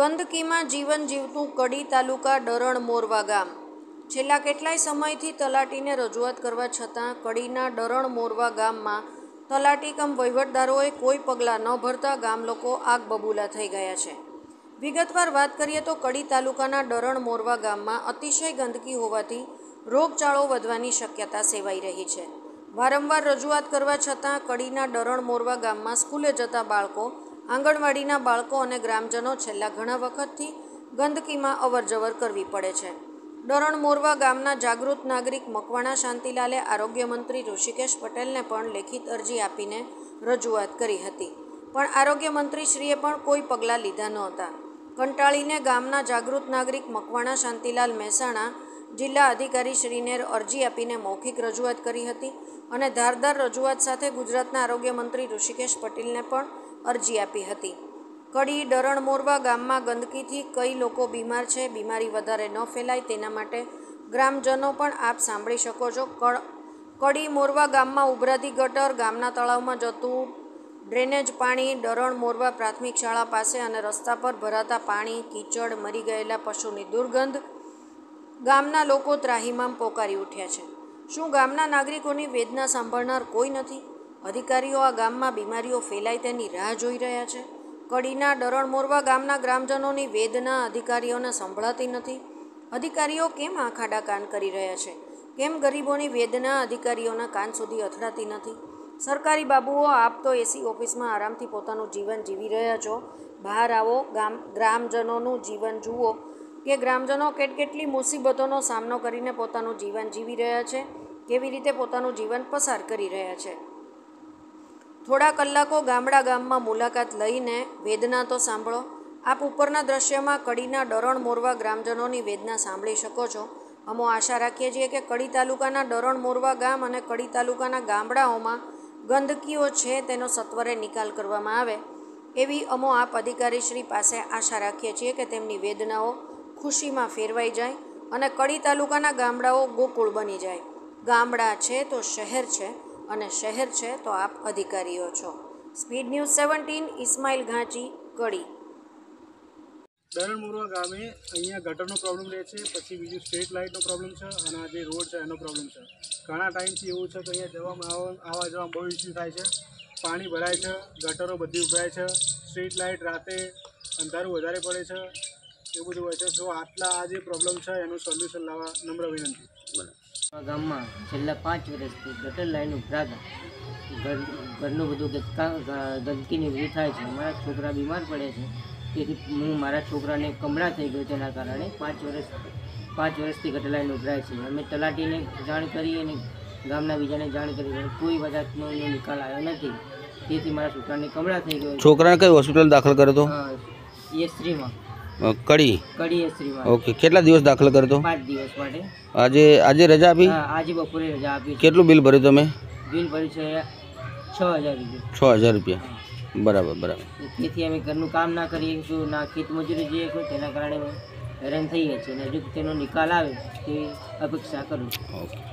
ગંદકીમાં જીવન જીવતું કડી તાલુકા ડરણ મોરવા ગામ. છેલ્લા કેટલાય સમયથી તલાટીને રજૂઆત કરવા છતાં કડીના ડરણ મોરવા ગામમાં તલાટી કમ વહીવટદારોએ કોઈ પગલાં ન ભરતા ગામ લોકો આગ બબૂલા થઈ ગયા છે. વિગતવાર વાત કરીએ તો કડી તાલુકાના ડરણ મોરવા ગામમાં અતિશય ગંદકી હોવાથી રોગચાળો વધવાની શક્યતા સેવાઈ રહી છે. વારંવાર રજૂઆત કરવા છતાં કડીના ડરણ મોરવા ગામમાં સ્કૂલે જતા બાળકો, આંગણવાડીના બાળકો અને ગ્રામજનો છેલ્લા ઘણા વખતથી ગંદકીમાં અવરજવર કરવી પડે છે. ડરણ મોરવા ગામના જાગૃત નાગરિક મકવાણા શાંતિલાલે આરોગ્ય મંત્રી ઋષિકેશ પટેલને પણ લેખિત અરજી આપીને રજૂઆત કરી હતી, પણ આરોગ્ય મંત્રીશ્રીએ પણ કોઈ પગલાં લીધા નહોતા. કંટાળીને ગામના જાગૃત નાગરિક મકવાણા શાંતિલાલ મહેસાણા જિલ્લા અધિકારીશ્રીને અરજી આપીને મૌખિક રજૂઆત કરી હતી અને ધારદાર રજૂઆત સાથે ગુજરાતના આરોગ્ય મંત્રી ઋષિકેશ પટેલને પણ અરજી આપી હતી. કડી ડરણ મોરવા ગામમાં ગંદકીથી કઈ લોકો બીમાર છે, બીમારી વધારે ન ફેલાય તેના માટે ગ્રામજનો પણ આપ સાંભળી શકો છો. કડી મોરવા ગામમાં ઉભરાતી ગટર, ગામના તળાવમાં જતું ડ્રેનેજ પાણી, ડરણ મોરવા પ્રાથમિક શાળા પાસે અને રસ્તા પર ભરાતા પાણી, કીચડ, મરી ગયેલા પશુની દુર્ગંધ ગામના લોકો ત્રાહિમામ પોકારી ઉઠ્યા છે. શું ગામના નાગરિકોની વેદના સાંભળનાર કોઈ નથી? અધિકારીઓ આ ગામમાં બીમારીઓ ફેલાય તેની રાહ જોઈ રહ્યા છે. કડીના ડરણ મોરવા ગામના ગ્રામજનોની વેદના અધિકારીઓને સંભળાતી નથી. અધિકારીઓ કેમ આંખાડા કાન કરી રહ્યા છે? કેમ ગરીબોની વેદના અધિકારીઓના કાન સુધી અથડાતી નથી? સરકારી બાબુઓ, આપ તો એસી ઓફિસમાં આરામથી પોતાનું જીવન જીવી રહ્યા છો. બહાર આવો, ગ્રામજનોનું જીવન જુઓ કે ગ્રામજનો કેટલી મુસીબતોનો સામનો કરીને પોતાનું જીવન જીવી રહ્યા છે, કેવી રીતે પોતાનું જીવન પસાર કરી રહ્યા છે. થોડા કલાકો ગામમાં મુલાકાત લઈને વેદના તો સાંભળો. આપ ઉપરના દ્રશ્યમાં કડીના ડરણ મોરવા ગ્રામજનોની વેદના સાંભળી શકો છો. અમો આશા રાખીએ છીએ કે કડી તાલુકાના ડરણ મોરવા ગામ અને કડી તાલુકાના ગામડાઓમાં ગંદકીઓ છે તેનો સત્વરે નિકાલ કરવામાં આવે એવી અમો આપ અધિકારીશ્રી પાસે આશા રાખીએ છીએ કે તેમની વેદનાઓ ખુશીમાં ફેરવાઈ જાય અને કડી તાલુકાના ગામડાઓ ગોકુળ બની જાય. ગામડા છે તો શહેર છે અને શહેર છે તો આપ અધિકારીઓ છો. Speed news 17, Ismail Ghanchi, Kadi. ડરણ મોરવા ગામે અહીંયા ગટરનો પ્રોબ્લેમ રહે છે, પછી બીજું સ્ટ્રીટ લાઇટનો પ્રોબ્લેમ છે અને આ જે રોડ છે એનો પ્રોબ્લેમ છે. ઘણા ટાઈમથી એવું છે કે અહીંયા આવવા જવામાં બહુ ઇસ્યુ થાય છે. પાણી ભરાય છે, ગટરો બધી ઉભરાય છે, સ્ટ્રીટ લાઇટ રાતે અંધારું વધારે પડે છે, એવું બધું હોય છે. જો આટલા આ જે પ્રોબ્લેમ છે એનું સોલ્યુશન લાવવા નમ્ર વિનંતી. ગામમાં છેલ્લા 5 વર્ષથી ગટર લાઈન ઉભરાતા ઘરનું બધું ગંદકીની વૃદ્ધિ થાય છે. મારા છોકરા બીમાર પડે છે, તેથી હું મારા છોકરાને કમળા થઈ ગયો તેના કારણે 5 વર્ષથી ગટર લાઈન ઉભરાય છે. અમે તલાટીને જાણ કરી અને ગામના બીજાને જાણ કરી, કોઈ જાતનો નિકાલ આવ્યો નથી, તેથી મારા છોકરાને કમળા થઈ ગયો. છોકરાને કઈ હોસ્પિટલ દાખલ કર્યો હતો? એસરીમાં. કડી એસરીમાં. ઓકે. કેટલા દિવસ દાખલ કર્યો હતો? 5 દિવસ માટે. આજે રજા આપી? આજે બપોરે રજા આપી. કેટલું બિલ ભર્યું તમે? બિલ ભર્યું છે 6,000 રૂપિયા. 6,000 રૂપિયા. બરાબર. તેથી અમે ઘરનું કામ ના કરીએ તો ના ખેત મજૂરી જઈએ તો તેના કારણે હેરાન થઈએ છીએ અને હજુ તેનો નિકાલ આવે તેવી અપેક્ષા કરું. ઓકે.